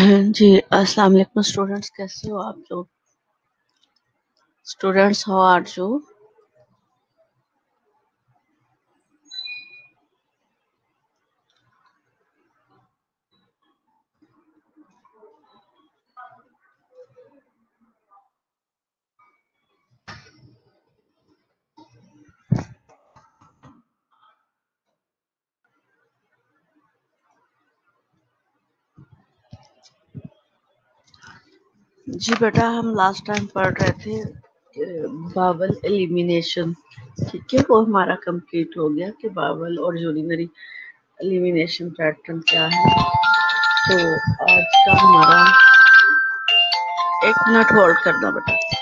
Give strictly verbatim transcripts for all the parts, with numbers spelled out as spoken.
जी, अस्सलाम वालेकुम स्टूडेंट्स, कैसे हो आप लोग? Students, how are you? जी बेटा, हम लास्ट टाइम पढ़ रहे थे बावल एलिमिनेशन। ठीक है, वो हमारा कंप्लीट हो गया कि बावल और यूरिनरी एलिमिनेशन पैटर्न क्या है। तो आज का हमारा, एक मिनट होल्ड करना बेटा।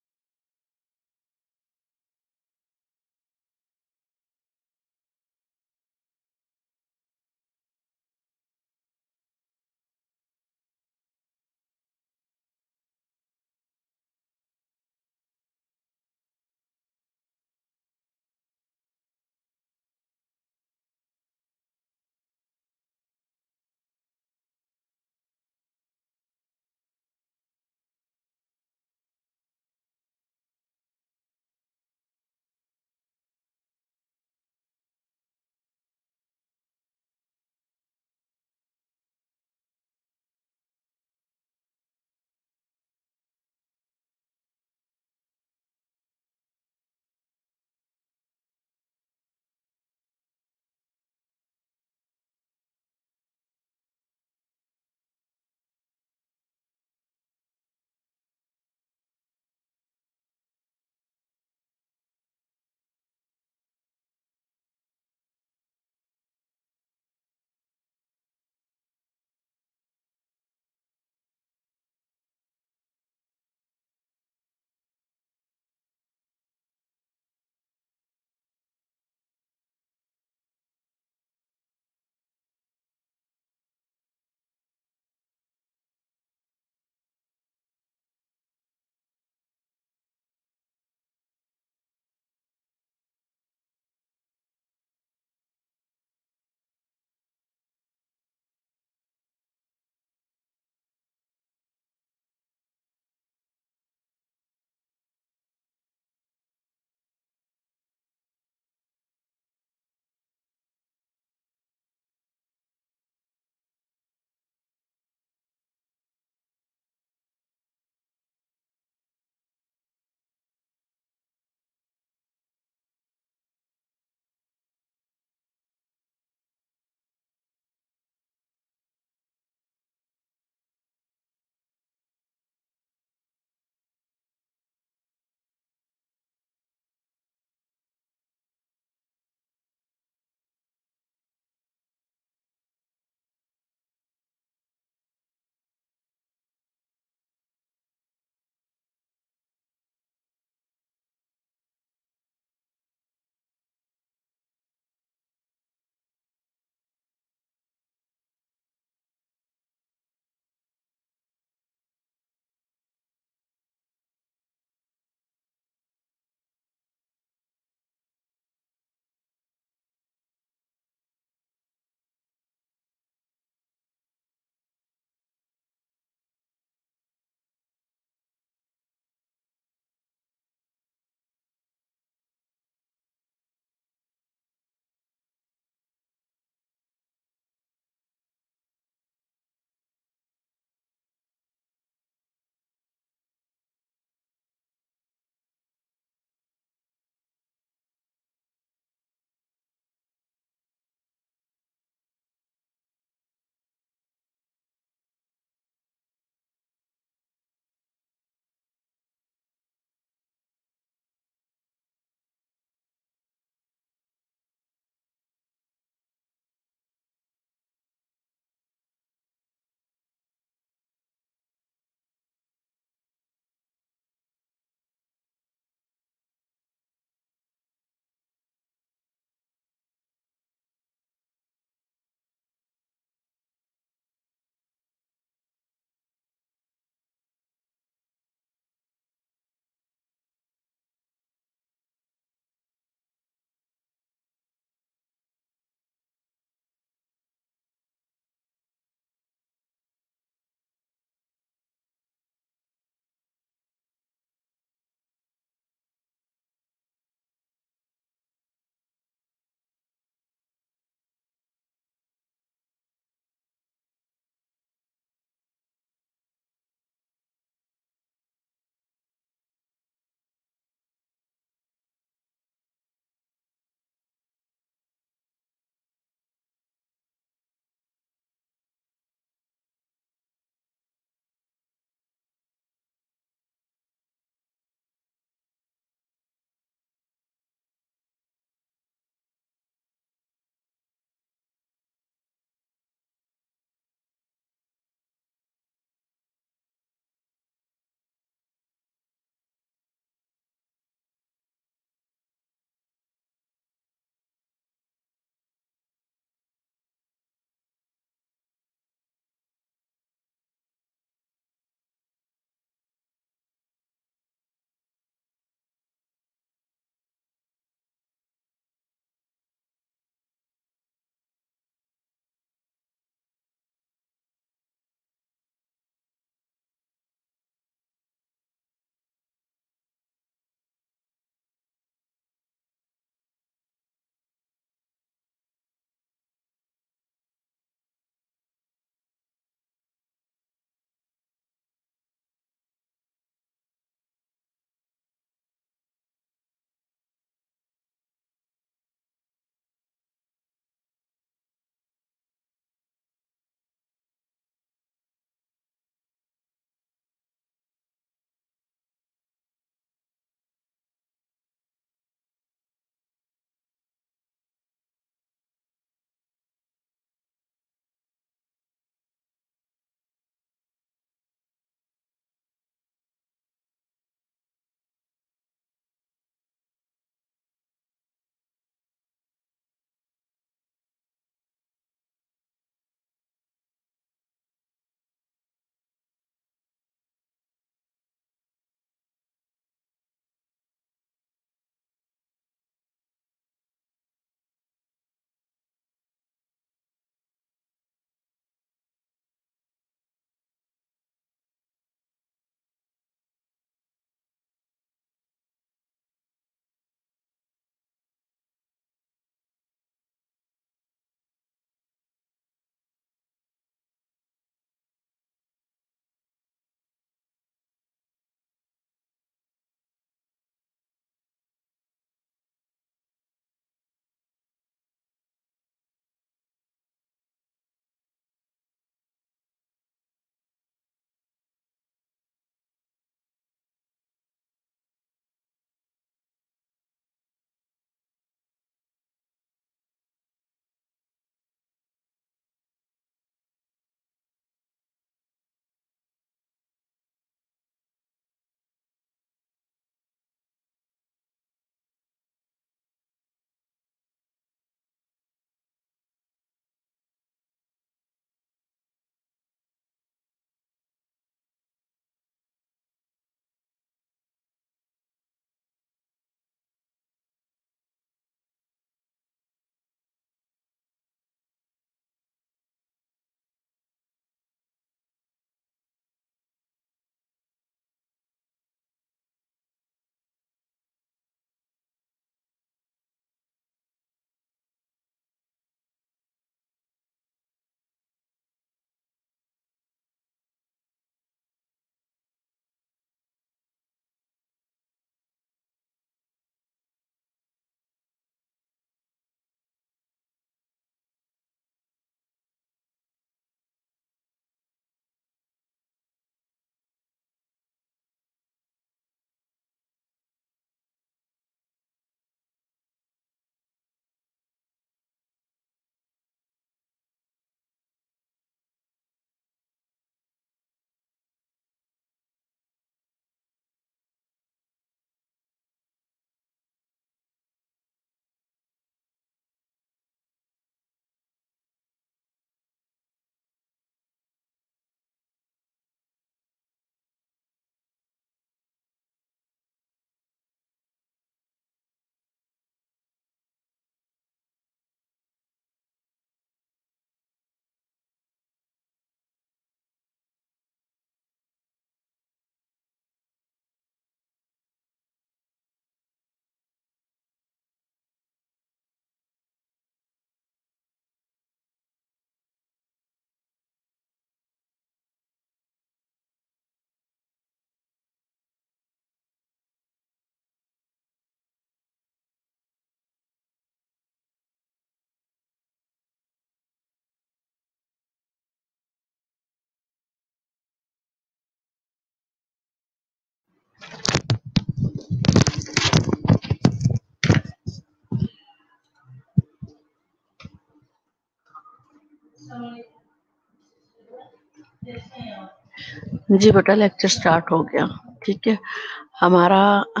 जी बेटा लेक्चर स्टार्ट हो गया। ठीक है हमारा आ,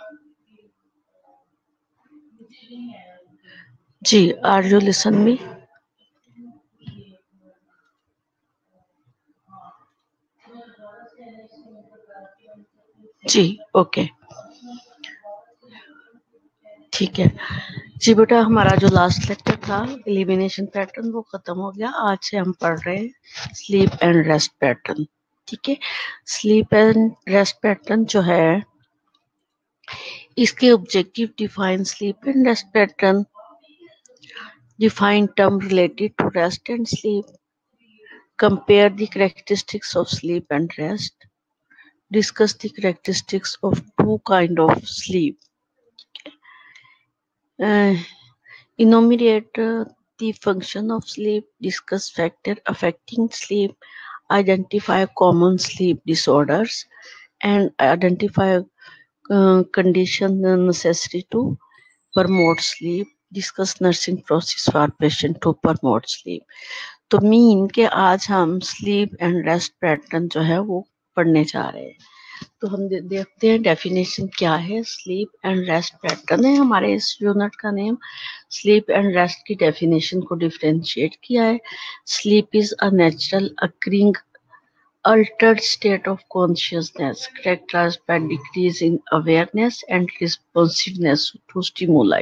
जी आर यू लिसन मी? जी ओके ठीक है जी बेटा हमारा जो लास्ट लेक्चर था एलिमिनेशन पैटर्न वो खत्म हो गया। आज से हम पढ़ रहे हैं स्लीप एंड रेस्ट पैटर्न। ठीक है स्लीप एंड रेस्ट पैटर्न जो है इसके objective define sleep and rest pattern, define term related to rest and sleep, compare the characteristics of sleep and rest, discuss the characteristics of two kind of sleep, uh, enumerate uh, the function of sleep, discuss factor affecting sleep, identify common sleep disorders, and identify uh, condition necessary to promote sleep, discuss nursing process for patient to promote sleep. तो mean के आज हम sleep and rest pattern जो है वो पढ़ने जा रहे हैं। तो हम दे, देखते हैं डेफिनेशन क्या है। स्लीप एंड रेस्ट पैटर्न है हमारे इस यूनिट का नेम। स्लीप एंड रेस्ट की डेफिनेशन को डिफरेंशिएट किया है। Sleep is a natural occurring altered state of consciousness characterized by decrease in awareness and responsiveness to stimuli.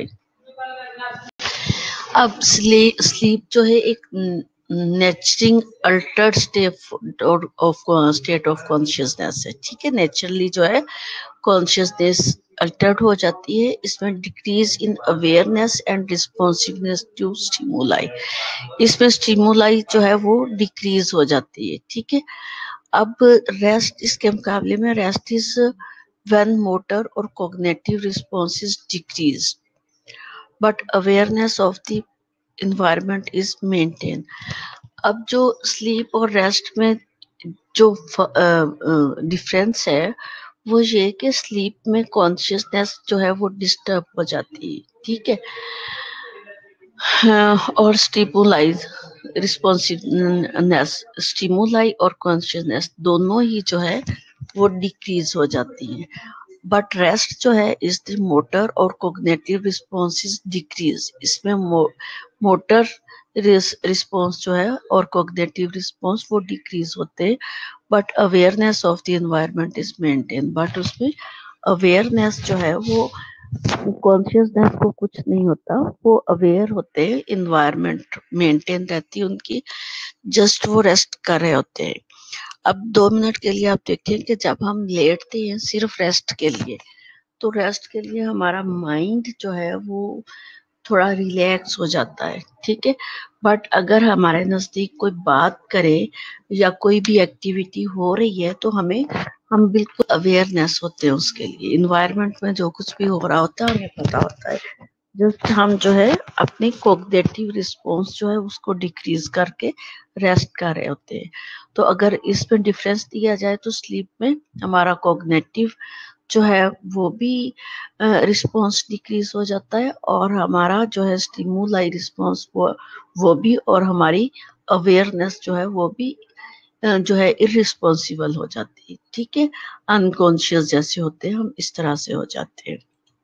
अब स्लीप स्लीप जो है एक नेचरिंग altered state of state of consciousness है। ठीक है नेचुरली जो है कॉन्शियसनेस अल्टर्ड हो जाती है। इसमें decrease in awareness and responsiveness to stimuli, इसमें स्टिमुलाई जो है वो डिक्रीज हो जाती है। ठीक है अब रेस्ट इसके मुकाबले में रेस्ट इज व्हेन मोटर और cognitive responses decrease but awareness of the environment is maintain. अब जो स्लीप और रेस्ट में जो डिफरेंस है वो ये कि स्लीप में कॉन्शियसनेस जो है वो डिस्टर्ब हो जाती है। ठीक है और स्टिमुलाई रिस्पॉन्सिवनेस स्टिमुलाई और कॉन्शियसनेस दोनों ही जो है वो डिक्रीज हो जाती हैं। बट रेस्ट जो है इस द मोटर और कॉग्निटिव रिस्पॉन्सेस डिक्रीज, इसमें मो, मोटर रिस्पॉन्स जो है और कॉग्निटिव रिस्पॉन्स वो डिक्रीज होते हैं but awareness of the environment is maintain. But उसमें अवेयरनेस जो है वो कॉन्शियसनेस को कुछ नहीं होता, वो अवेयर होते हैं, इन्वायरमेंट मेंटेन रहती है उनकी, जस्ट वो रेस्ट कर रहे होते हैं। अब दो मिनट के लिए आप देखते हैं कि जब हम लेटते हैं सिर्फ रेस्ट के लिए तो रेस्ट के लिए हमारा माइंड जो है वो थोड़ा रिलैक्स हो जाता है। ठीक है बट अगर हमारे नजदीक कोई बात करे या कोई भी एक्टिविटी हो रही है तो हमें हम बिल्कुल अवेयरनेस होते हैं उसके लिए, इन्वायरमेंट में जो कुछ भी हो रहा होता है हमें पता होता है। जस्ट हम जो है अपनी कॉग्निटिव रिस्पॉन्स जो है उसको डिक्रीज करके रेस्ट कर रहे होते हैं। तो अगर इसमें डिफरेंस दिया जाए तो स्लीप में हमारा कॉग्निटिव जो है वो भी रिस्पॉन्स डिक्रीज हो जाता है और हमारा जो है स्टिमुलाई रिस्पॉन्स वो वो भी और हमारी अवेयरनेस जो है वो भी जो है इररिस्पॉन्सिबल हो जाती है। ठीक है अनकॉन्शियस जैसे होते हैं हम इस तरह से हो जाते हैं।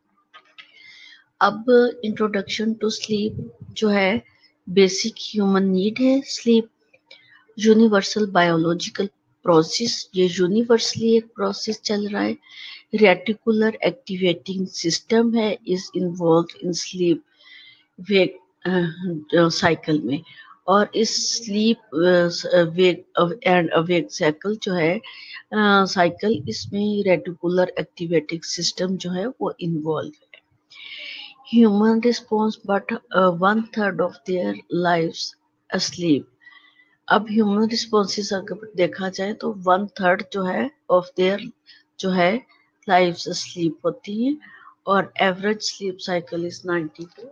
अब इंट्रोडक्शन टू स्लीप जो है बेसिक ह्यूमन नीड है। स्लीप यूनिवर्सल बायोलॉजिकल प्रोसेस, ये यूनिवर्सली एक प्रोसेस चल रहा है। रेटिकुलर एक्टिवेटिंग सिस्टम है is involve in sleep wake cycle में और इस sleep wake and awake cycle जो है साइकिल uh, इसमें रेटिकुलर एक्टिवेटिंग सिस्टम जो है वो इन्वॉल्व है। Human response but one third of their lives asleep. अब ह्यूमन रिस्पॉन्सेस अगर देखा जाए तो वन थर्ड जो है ऑफ देयर जो है लाइफ स्लीप होती है और average sleep cycle is ninety to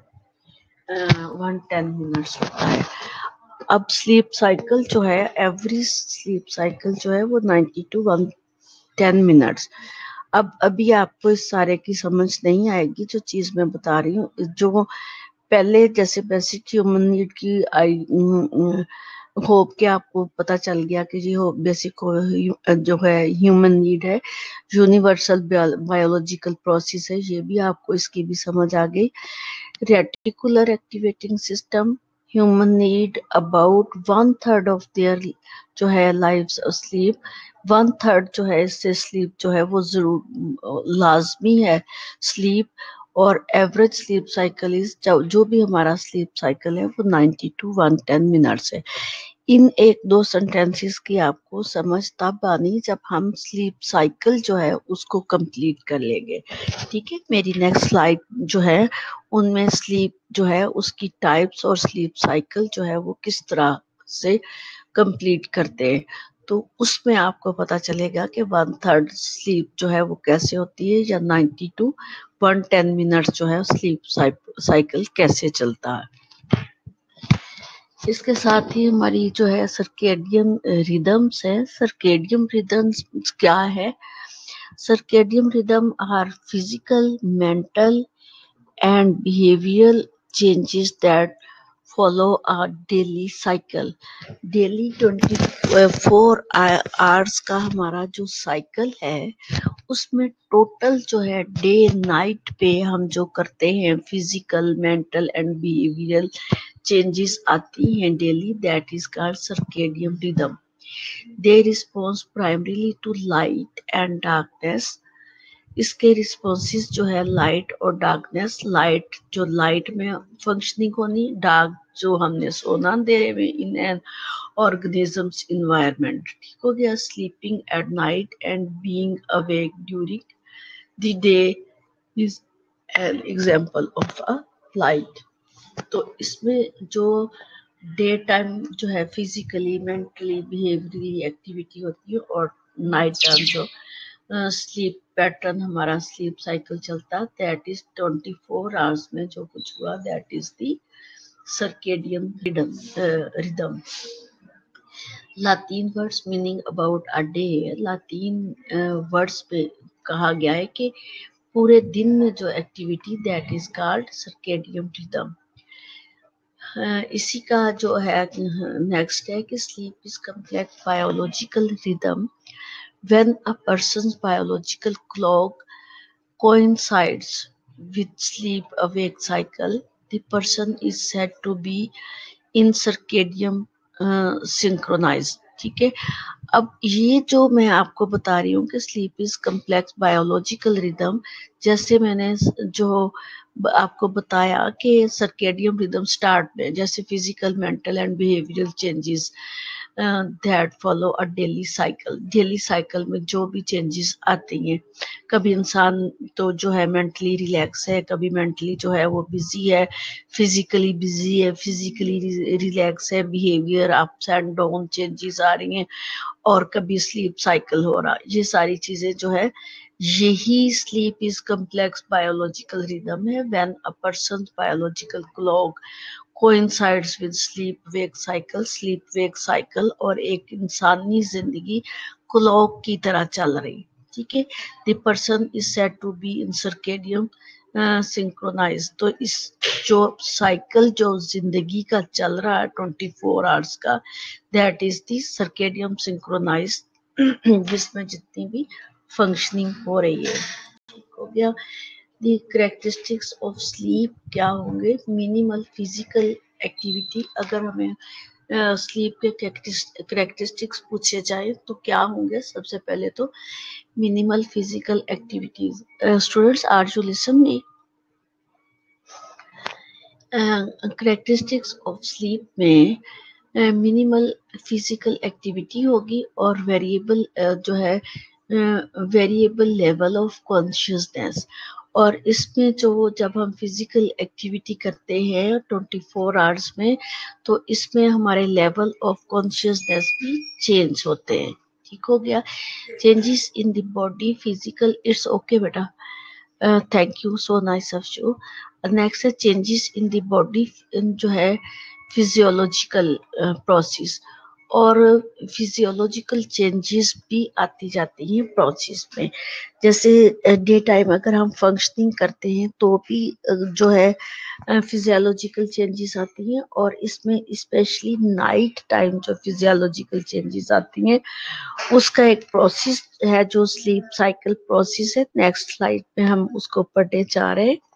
one ten minutes होता है। अब स्लीप साइकिल जो है एवरेज स्लीप साइकिल जो है वो ninety to one ten minutes. अब अभी आपको इस सारे की समझ नहीं आएगी जो चीज मैं बता रही हूँ। जो पहले जैसे बेसिक ह्यूमन नीड की आई होप के आपको पता चल गया कि जी हो बेसिक जो है ह्यूमन नीड है, यूनिवर्सल बायोलॉजिकल प्रोसेस है, ये भी आपको इसकी भी समझ आ गई। Reticular activating system, human need about one third of their जो है लाइव्स स्लीप, वन थर्ड जो है इससे स्लीप जो है वो जरूर लाजमी है स्लीप। और एवरेज स्लीप साइकिल इज जो भी हमारा स्लीप साइकिल है वो ninety to one ten minutes है। इन एक दो सेंटेंसेस की आपको समझ तब आनी जब हम स्लीप साइकिल जो है उसको कंप्लीट कर लेंगे। ठीक है, मेरी नेक्स्ट स्लाइड जो है उनमें स्लीप जो है उसकी टाइप्स और स्लीप साइकिल जो है वो किस तरह से कंप्लीट करते हैं, तो उसमें आपको पता चलेगा कि वन थर्ड स्लीप जो है वो कैसे होती है, या ninety to one ten minute जो है स्लीप साइकिल कैसे चलता है। इसके साथ ही हमारी जो है सर्केडियन रिदम्स है। सर्केडियन रिदम्स क्या है? Circadian rhythm are physical, mental and behavioral changes that follow a daily cycle. Daily twenty four hours का हमारा जो साइकिल है उसमें टोटल जो है डे नाइट पे हम जो करते हैं physical, mental and behavioural changes आती हैं daily, that is called circadian rhythm. They response primarily to light and darkness. इसके रिस्पॉन्सेस जो है लाइट और डार्कनेस, लाइट जो लाइट में फंक्शनिंग होनी, डार्क जो हमने सोना अंधेरे में इन एन ऑर्गेनिजम्स इन्वायरमेंट। ठीक हो गया। Sleeping at night and being awake during the day is an example of a light. तो इसमें जो डे टाइम जो है फिजिकली, मेंटली, बिहेवियरली एक्टिविटी होती है, और नाइट टाइम जो स्लीप पैटर्न हमारा स्लीप साइकिल चलता है, that is twenty four hours में जो कुछ हुआ, that is the circadian rhythm rhythm. Latin words meaning about a day, Latin words पे कहा गया है कि पूरे दिन में जो activity, that is called circadian rhythm. इसी का जो है नेक्स्ट है कि sleep is complex biological rhythm when a person's biological clock coincides with sleep awake cycle, the person is said to be in circadian uh, synchronized. ठीक है, अब ये जो मैं आपको बता रही हूँ कि sleep is complex biological rhythm, जैसे मैंने जो आपको बताया कि सर्केडियन रिदम स्टार्ट में जैसे physical, mental and behavioural changes that follow a daily cycle. Daily cycle में जो भी चेंजेस आती हैं, कभी इंसान तो जो है मेंटली रिलैक्स है, कभी मेंटली जो है वो बिजी है, फिजिकली बिजी है, फिजिकली रिलैक्स है, behaviour ups and down changes आ रही हैं, और कभी स्लीप साइकिल हो रहा। ये सारी चीजें जो है यही sleep is complex biological rhythm है when a person biological clock coincides with sleep wake cycle, sleep wake cycle और एक इंसानी जिंदगी क्लॉक की तरह चल रही। ठीक है, the person is said to be in circadian synchronise. तो इस जो साइकिल जो जिंदगी का चल रहा है ट्वेंटी फोर आवर्स का, that is the circadian synchronise, जिसमें जितनी भी फंक्शनिंग हो रही है। हो गया। दी करेक्टरिस्टिक्स ऑफ स्लीप क्या होंगे? Minimal physical activity. अगर हमें स्लीप के करेक्टरिस्टिक्स पूछे जाए तो क्या होंगे? सबसे पहले तो minimal physical activities. Students, are you listen me? Characteristics of sleep में मिनिमल फिजिकल एक्टिविटी होगी और वेरिएबल uh, जो है वेरिएबल लेवल ऑफ कॉन्शियसनेस। और इसमें जो जब हम फिजिकल एक्टिविटी करते हैं ट्वेंटी फोर आवर्स में, तो इसमें हमारे लेवल ऑफ कॉन्शियसनेस भी चेंज होते हैं। ठीक हो गया। Changes in the body physical, it's okay बेटा, thank you, so nice of you. Next है चेंजेस इन द बॉडी जो है फिजियोलॉजिकल प्रोसेस, और फिजियोलॉजिकल चेंजेस भी आती जाती हैं प्रोसेस में। जैसे डे टाइम अगर हम फंक्शनिंग करते हैं तो भी जो है फिजियोलॉजिकल चेंजेस आती हैं, और इसमें स्पेशली नाइट टाइम जो फिजियोलॉजिकल चेंजेस आती हैं उसका एक प्रोसेस है जो स्लीप साइकिल प्रोसेस है। नेक्स्ट स्लाइड में हम उसको पढ़ने जा रहे हैं।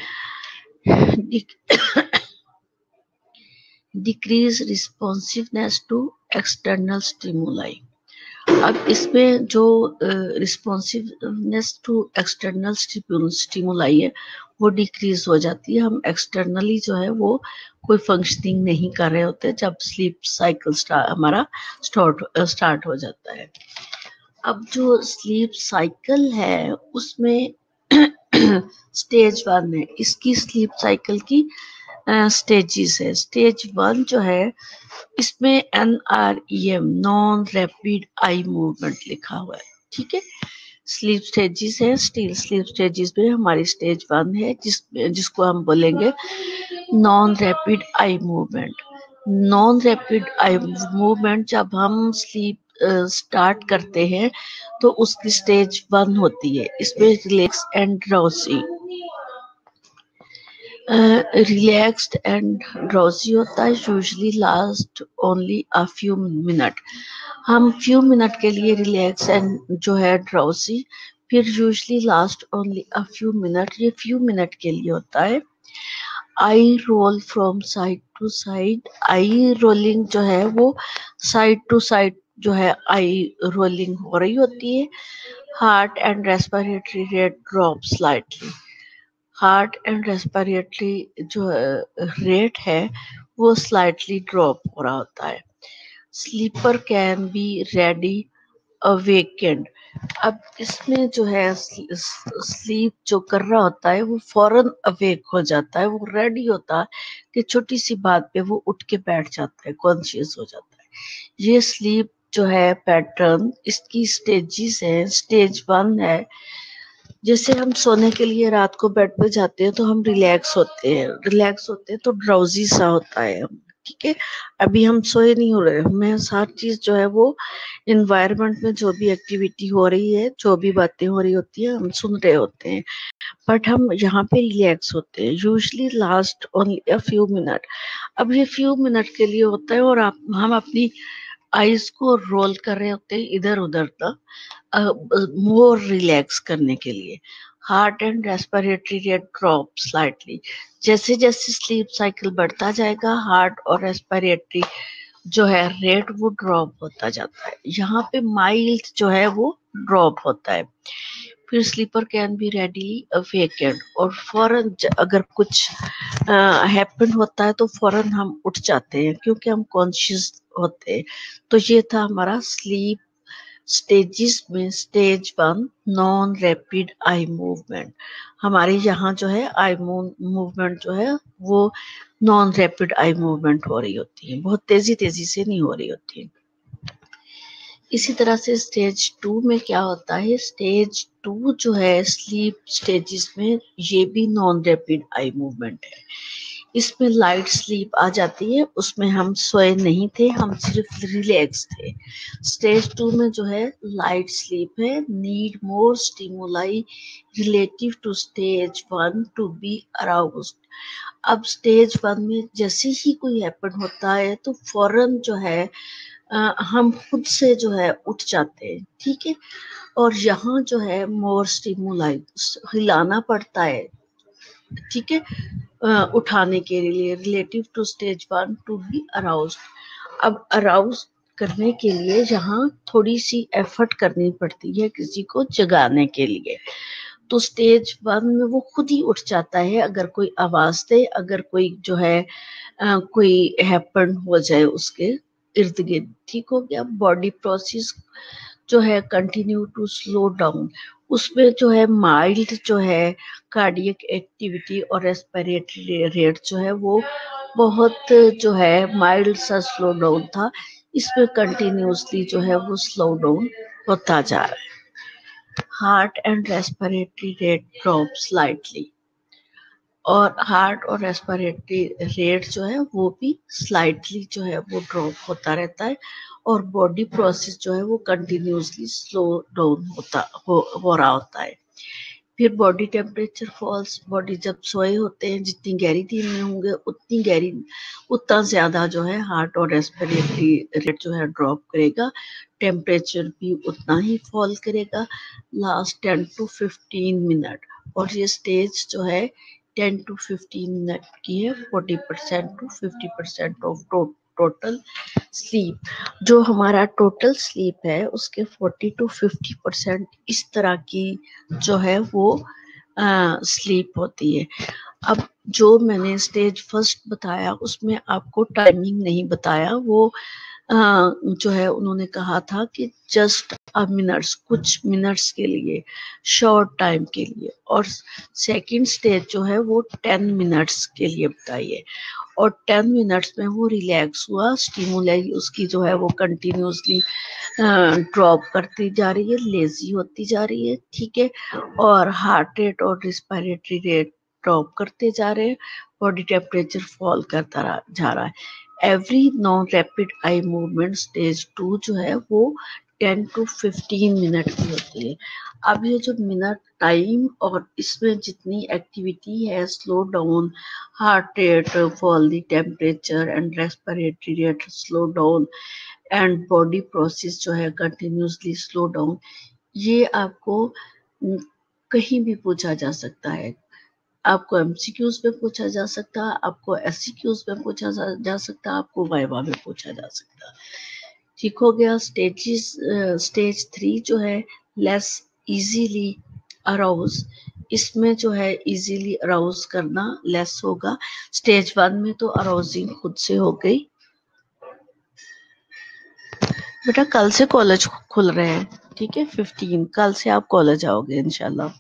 Decrease responsiveness to external stimuli. अब इसमें जो रिस्पॉन्सिवनेस टू एक्सटर्नल स्टिमुलाई है वो डिक्रीज हो जाती है। हम एक्सटर्नली जो है वो कोई फंक्शनिंग नहीं कर रहे होते जब स्लीप साइकिल हमारा स्टार्ट स्टार्ट हो जाता है। अब जो स्लीप साइकिल है उसमें स्टेज वन है, इसकी स्लीप साइकिल की स्टेजेस है। स्टेज वन जो है इसमें N R E M non rapid eye movement लिखा हुआ है, ठीक है। स्लीप स्टेजेस है, स्टील स्लीप स्टेजेस में हमारी स्टेज वन है जिस जिसको हम बोलेंगे non rapid eye movement. Non rapid eye movement जब हम स्लीप स्टार्ट करते हैं तो उसकी स्टेज वन होती है। इसमें relax and drowsy relaxed and drowsy होता है, usually last only a few minute. हम फ्यू मिनट के लिए रिलैक्स एंड जो है ड्राउजी, फिर usually last only a few minute, ये फ्यू मिनट के लिए होता है। Eye roll from side to side, eye rolling जो है वो साइड टू साइड जो है आई रोलिंग हो रही होती है। Heart and respiratory rate drop slightly, heart and respiratory जो रेट है वो स्लाइटली ड्रॉप हो रहा होता है। Sleeper can be ready awakened. अब इसमें जो है स्लीप जो कर रहा होता है वो फौरन अवेक हो जाता है, वो रेडी होता है कि छोटी सी बात पे वो उठ के बैठ जाता है, कॉन्शियस हो जाता है। ये स्लीप जो है पैटर्न, इसकी स्टेजेस है। स्टेज वन है, जैसे हम सोने के लिए रात को बेड पे जाते हैं तो हम रिलैक्स होते हैं, रिलैक्स होते हैं तो ड्राउजी सा होता है हम, ठीक है। अभी हम सोए नहीं हो रहे, हमें हर चीज जो है वो इन्वायरमेंट में जो भी एक्टिविटी हो रही है, जो भी बातें हो रही होती है हम सुन रहे होते हैं, बट हम यहाँ पे रिलैक्स होते हैं। Usually last only a few minute. अब ये फ्यू मिनट के लिए होता है और आप हम अपनी आईज को रोल कर रहे होते हैं इधर उधर तक, मोर रिलैक्स करने के लिए। Heart and respiratory rate drop slightly, जैसे जैसे स्लीप साइकिल बढ़ता जाएगा हार्ट और रेस्पिरेटरी जो है रेट वो ड्रॉप होता जाता है। यहाँ पे माइल्ड जो है वो ड्रॉप होता है। फिर sleeper can be readily awakened, और फौरन अगर कुछ हैपन होता है तो फौरन हम उठ जाते हैं क्योंकि हम कॉन्शियस होते हैं। तो ये था हमारा स्लीप स्टेजेस में stage one non rapid eye movement. हमारे यहाँ जो है आई मूवमेंट जो है वो नॉन रैपिड आई मूवमेंट हो रही होती है, बहुत तेजी तेजी से नहीं हो रही होती है। इसी तरह से स्टेज टू में क्या होता है, स्टेज टू जो है स्लीप स्टेजेस में ये भी नॉन रैपिड आई मूवमेंट है। इसमें लाइट स्लीप आ जाती है, उसमें हम सोए नहीं थे, हम सिर्फ रिलैक्स थे। स्टेज टू में जो है लाइट स्लीप है, need more stimuli relative to stage one to be aroused. अब स्टेज वन में जैसे ही कोई हैपन होता है तो फौरन जो है आ, हम खुद से जो है उठ जाते हैं, ठीक है। और यहाँ जो है मोर स्टिमुलाई हिलाना पड़ता है, ठीक है, उठाने के लिए। Relative to stage one to be aroused, अब अराउज करने के लिए यहाँ थोड़ी सी एफर्ट करनी पड़ती है किसी को जगाने के लिए। तो स्टेज वन में वो खुद ही उठ जाता है अगर कोई आवाज दे, अगर कोई जो है आ, कोई हैपन हो जाए उसके इर्द गिर्द, ठीक हो गया। बॉडी प्रोसेस जो है कंटिन्यू टू स्लो डाउन, उसमें जो है माइल्ड जो है कार्डियक एक्टिविटी और रेस्पिरेटरी रेट जो है वो बहुत जो है माइल्ड सा स्लो डाउन था, इसमें कंटिन्यूसली जो है वो स्लो डाउन होता जा रहा है। Heart and respiratory rate drop slightly, और हार्ट और रेस्पिरेटरी रेट जो है वो भी स्लाइटली जो है वो ड्रॉप होता रहता है और बॉडी प्रोसेस जो है वो कंटिन्यूसली स्लो डाउन होता हो, हो रहा होता है। फिर बॉडी टेम्परेचर फॉल्स, बॉडी जब सोए होते हैं जितनी गहरी नींद में होंगे उतनी गहरी उतना ज्यादा जो है हार्ट और रेस्पिरेटरी रेट जो है ड्रॉप करेगा, टेम्परेचर भी उतना ही फॉल करेगा last ten to fifteen minute. और ये स्टेज जो है टेन टू फिफ्टीन मिनट की है, forty percent to fifty percent of total sleep. जो हमारा टोटल स्लीप है उसके फोर्टी टू फिफ्टी परसेंट इस तरह की जो है वो स्लीप होती है। अब जो मैंने स्टेज फर्स्ट बताया उसमें आपको टाइमिंग नहीं बताया, वो आ, जो है उन्होंने कहा था कि जस्ट अ मिनट्स, कुछ मिनट्स के लिए, शॉर्ट टाइम के लिए। और सेकंड स्टेज जो है वो टेन मिनट्स के लिए बताइए और टेन मिनट्स में वो रिलैक्स हुआ, स्टिमुलाई उसकी जो है वो कंटिन्यूसली ड्रॉप करती जा रही है, लेजी होती जा रही है, ठीक है। और हार्ट रेट और रिस्पिरेटरी रेट ड्रॉप करते जा रहे हैं, बॉडी टेम्परेचर फॉल करता रहा, जा रहा है। Every non rapid eye movement stage two जो है वो टेन टू फिफ्टीन मिनट की होती है। अब ये जो मिनट टाइम और इसमें जितनी एक्टिविटी है, slow down, heart rate fall the temperature and respiratory rate slow down and body process जो है कंटिन्यूसली स्लो डाउन, ये आपको कहीं भी पूछा जा सकता है। आपको एमसीक्यूज में पूछा जा सकता है, आपको एससीक्यूज में पूछा जा, जा सकता है, आपको वाइवा में पूछा जा सकता है। ठीक हो गया। स्टेजेस स्टेज थ्री जो है लेस इजीली अराउज, इसमें जो है इजीली अराउज करना लेस होगा। स्टेज वन में तो अराउजिंग खुद से हो गई। बेटा कल से कॉलेज खुल रहे हैं, ठीक है, फिफ्टीन, कल से आप कॉलेज आओगे इंशाल्लाह।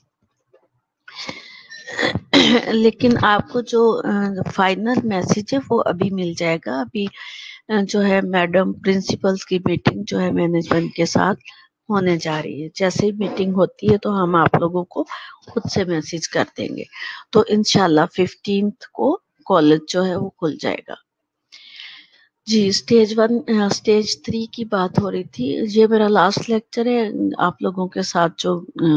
लेकिन आपको जो फाइनल मैसेज है वो अभी मिल जाएगा। अभी जो है मैडम प्रिंसिपल्स की मीटिंग जो है मैनेजमेंट के साथ होने जा रही है। जैसे ही मीटिंग होती है तो हम आप लोगों को खुद से मैसेज कर देंगे। तो इंशाल्लाह फिफ्टींथ को कॉलेज जो है वो खुल जाएगा। जी, स्टेज वन स्टेज थ्री की बात हो रही थी। ये मेरा लास्ट लेक्चर है आप लोगों के साथ जो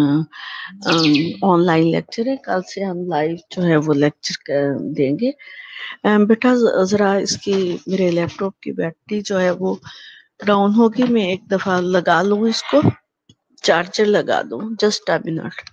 ऑनलाइन लेक्चर है। कल से हम लाइव जो है वो लेक्चर देंगे। अम, बेटा जरा इसकी मेरे लैपटॉप की बैटरी जो है वो डाउन होगी, मैं एक दफा लगा लूँ इसको, चार्जर लगा दूँ, जस्ट अ मिनट।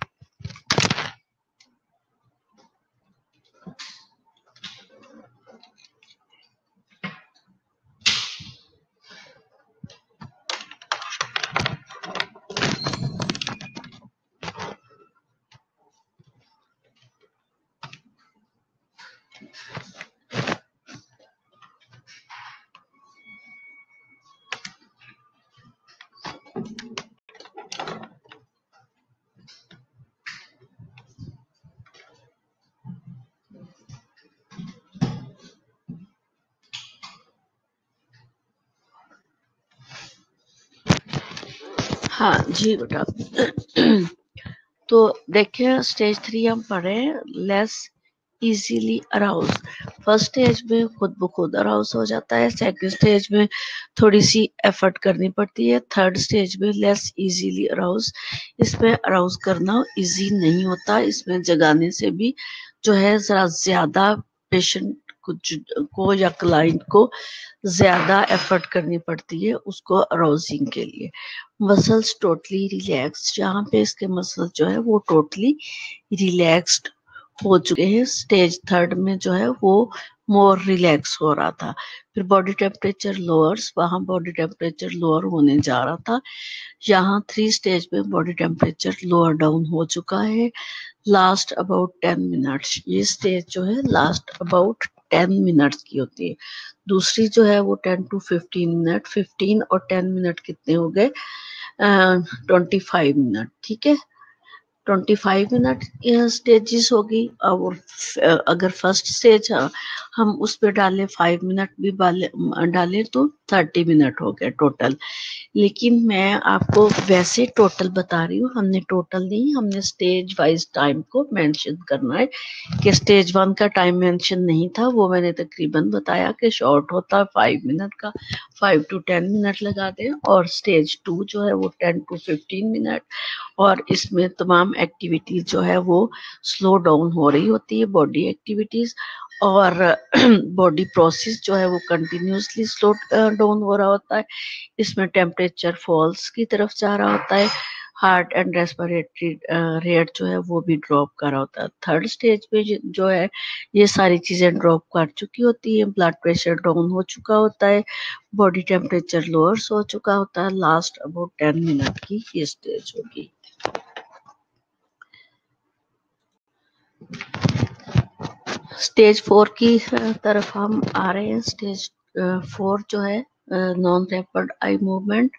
हाँ जी बेटा। तो देखिए स्टेज थ्री हम पढ़े less easily arouse. First stage में खुद ब खुद अराउज हो जाता है, सेकंड स्टेज में थोड़ी सी एफर्ट करनी पड़ती है, थर्ड स्टेज में लेस इजीली अराउज। इसमें अराउज करना इजी नहीं होता, इसमें जगाने से भी जो है जरा ज्यादा पेशेंट को या क्लाइंट को ज्यादा एफर्ट करनी पड़ती है उसको अराउजिंग के लिए। मसल्स टोटली रिलैक्स, यहाँ पे इसके मसल जो है वो टोटली रिलैक्स्ड हो चुके हैं। स्टेज थर्ड में जो है वो मोर रिलैक्स हो रहा था। फिर बॉडी टेम्परेचर लोअर्स, वहां बॉडी टेम्परेचर लोअर होने जा रहा था। यहाँ थ्री स्टेज में बॉडी टेम्परेचर लोअर डाउन हो चुका है लास्ट अबाउट टेन मिनट्स। ये स्टेज जो है लास्ट अबाउट टेन मिनट्स की होती है। दूसरी जो है वो ten to fifteen minute, fifteen और टेन मिनट कितने हो गए, ट्वेंटी फाइव मिनट, ठीक है। ट्वेंटी फाइव मिनट स्टेजेस होगी। और अगर फर्स्ट स्टेज हम उस पे डालें फाइव मिनट भी डालें तो थर्टी मिनट हो गए टोटल। लेकिन मैं आपको वैसे टोटल बता रही हूँ, हमने टोटल नहीं, हमने स्टेज वाइज टाइम को मेंशन करना है कि स्टेज वन का टाइम मेंशन नहीं था, वो मैंने तकरीबन बताया कि शॉर्ट होता है फाइव मिनट का, फाइव टू टेन मिनट लगा दें। और स्टेज टू जो है वो टेन टू फिफ्टीन मिनट, और इसमें तमाम एक्टिविटीज जो है वो स्लो डाउन हो रही होती है, बॉडी एक्टिविटीज, और बॉडी प्रोसेस जो है वो कंटिन्यूसली स्लो डाउन हो रहा होता है। इसमें टेम्परेचर फॉल्स की तरफ जा रहा होता है, हार्ट एंड रेस्पिरेटरी रेट जो है वो भी ड्रॉप कर रहा होता है। थर्ड स्टेज पे जो है ये सारी चीजें ड्रॉप कर चुकी होती है, ब्लड प्रेशर डाउन हो चुका होता है, बॉडी टेम्परेचर लोअर हो चुका होता है। लास्ट अबाउट टेन मिनट की ये स्टेज होगी। स्टेज फोर की तरफ हम आ रहे हैं। स्टेज फोर जो है non rapid eye movement,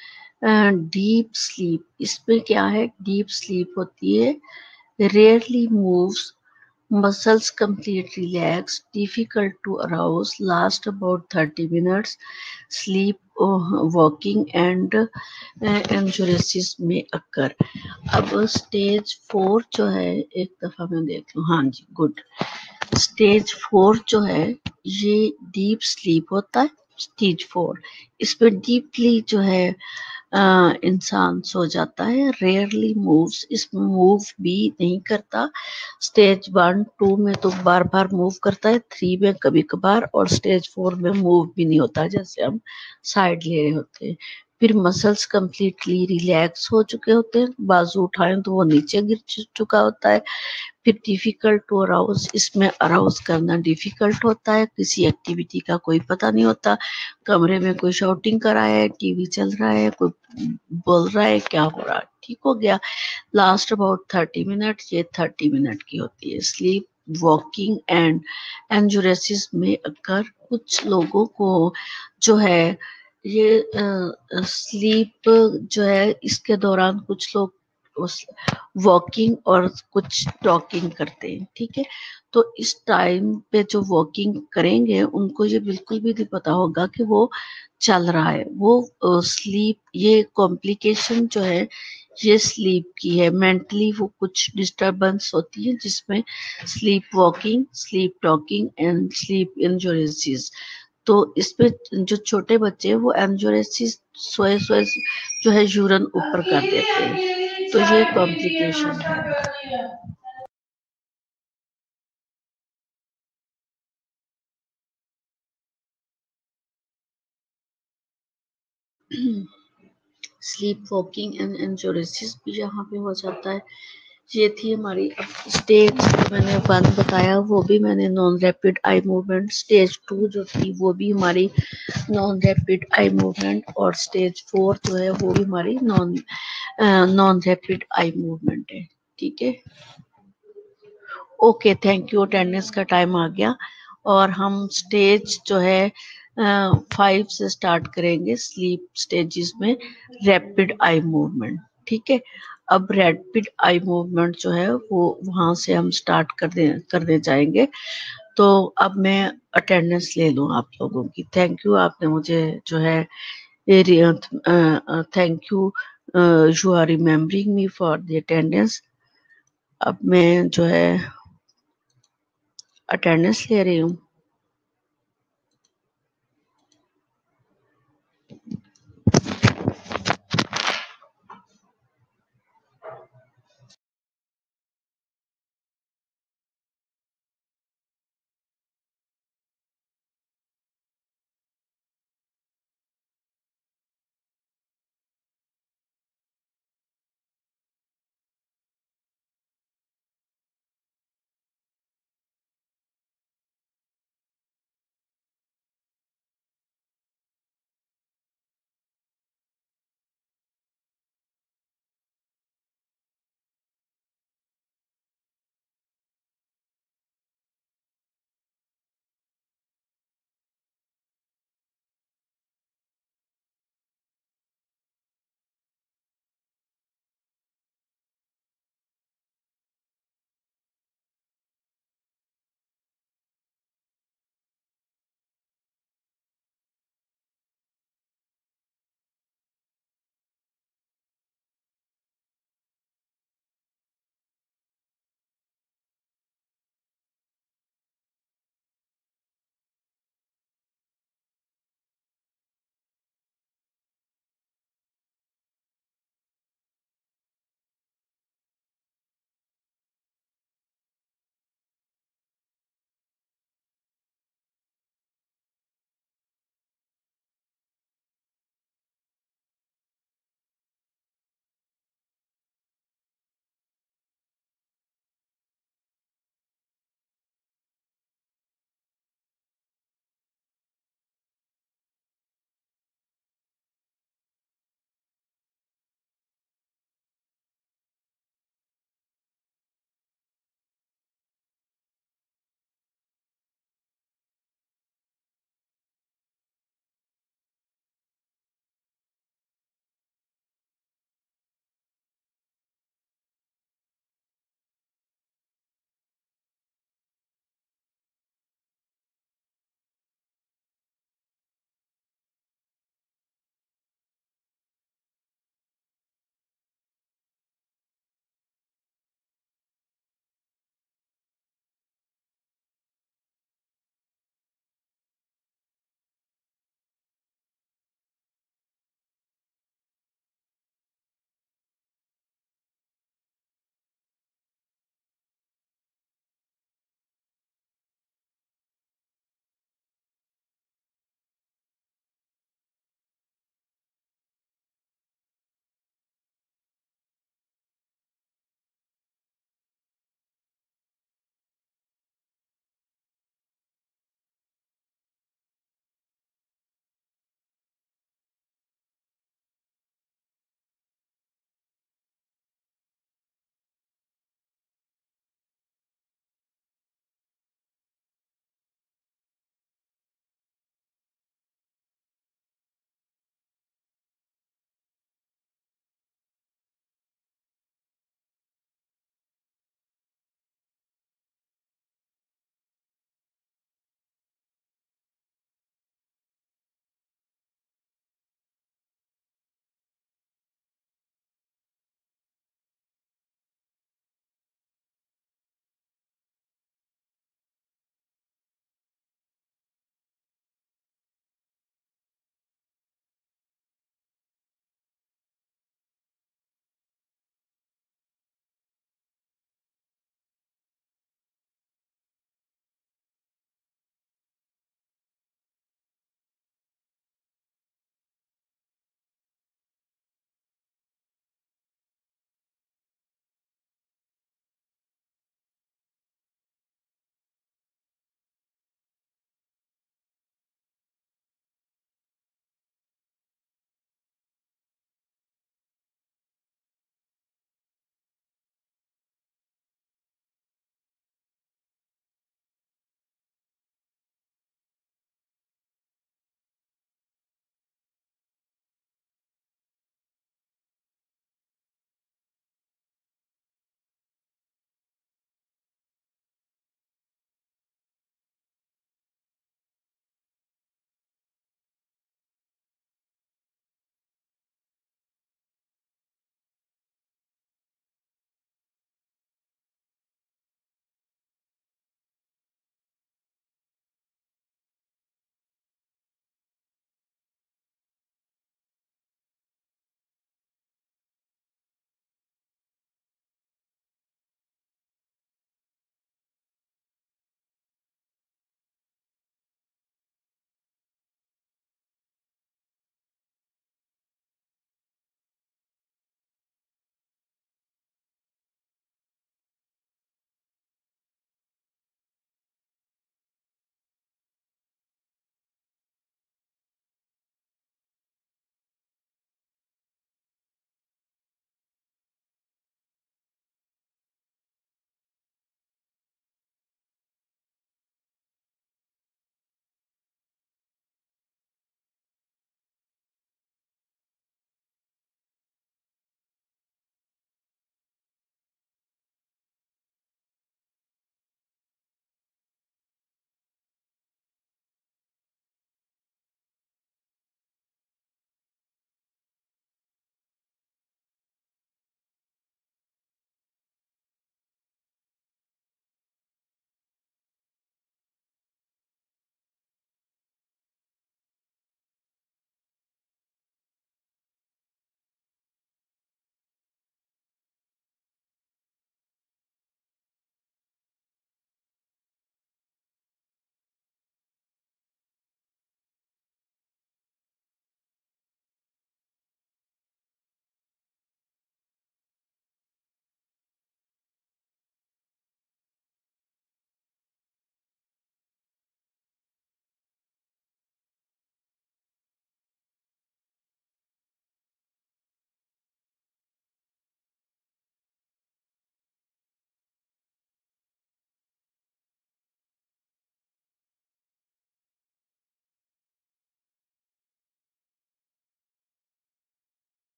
deep sleep. इसमें क्या है, डीप स्लीप होती है, rarely moves, muscles completely relax, difficult to arouse, last about thirty minutes, sleep uh, walking and uh, anxiousness में occur। अब स्टेज फोर जो है, एक दफा मैं देख लूँ, हाँ जी गुड। स्टेज फोर जो है ये डीप स्लीप होता है। स्टेज फोर इसमें डीपली जो है अ, इंसान सो जाता है, रेयरली मूव्स, इसमें मूव भी नहीं करता। स्टेज वन टू में तो बार बार मूव करता है, थ्री में कभी कभार, और स्टेज फोर में मूव भी नहीं होता, जैसे हम साइड ले रहे होते हैं। फिर मसल्स कंप्लीटली रिलैक्स हो चुके होते हैं, बाजू उठाएं तो वो नीचे गिर चुका होता है। फिर डिफिकल्ट टू अराउज, इसमें अराउज करना डिफिकल्ट होता है, किसी एक्टिविटी का कोई पता नहीं होता, कमरे में कोई शाउटिंग कर रहा है, टीवी चल रहा है, कोई बोल रहा है, क्या हो रहा है, ठीक हो गया। लास्ट अबाउट थर्टी मिनट, ये थर्टी मिनट की होती है। स्लीप वॉकिंग एंड एंजुरेसिस में अगर कुछ लोगों को जो है ये स्लीप जो है, इसके दौरान कुछ लोग वॉकिंग और कुछ टॉकिंग करते हैं, ठीक है। तो इस टाइम पे जो वॉकिंग करेंगे उनको ये बिल्कुल भी नहीं पता होगा कि वो चल रहा है, वो स्लीप, ये कॉम्प्लिकेशन जो है ये स्लीप की है। मेंटली वो कुछ डिस्टरबेंस होती है जिसमें sleep walking, sleep talking and sleep enuresis. तो इसमें जो छोटे बच्चे हैं वो एंजोरेसिस, सोए सोए जो है यूरन ऊपर कर देते हैं, तो ये कॉम्प्लिकेशन है। स्लीप वॉकिंग एंड एंजोरेसिस भी यहाँ पे हो जाता है। ये थी हमारी स्टेज, मैंने वन बताया वो भी मैंने non rapid eye movement. Stage two जो थी वो भी हमारी नॉन रैपिड आई मूवमेंट, और स्टेज फोर जो है वो भी हमारी non non rapid eye movement है, ठीक है। Okay, thank you. अटेंडेंस का टाइम आ गया और हम स्टेज जो है फाइव से स्टार्ट करेंगे, स्लीप स्टेजेस में रैपिड आई मूवमेंट, ठीक है। अब रैपिड आई मूवमेंट जो है वो वहां से हम स्टार्ट करने करने जाएंगे। तो अब मैं अटेंडेंस ले लूं आप लोगों की। थैंक यू, आपने मुझे जो है thank you, you are remembering me for the attendance. अब मैं जो है अटेंडेंस ले रही हूँ।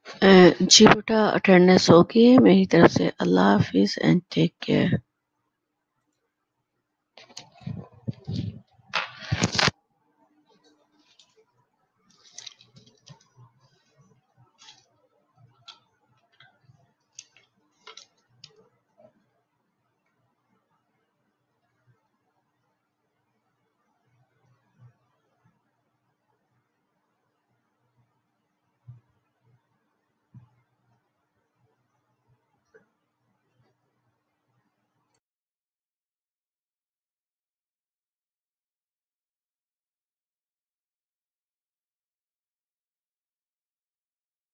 अ, जी बेटा, अटेंडेंस होगी मेरी तरफ से। अल्लाह हाफिज़ एंड टेक केयर।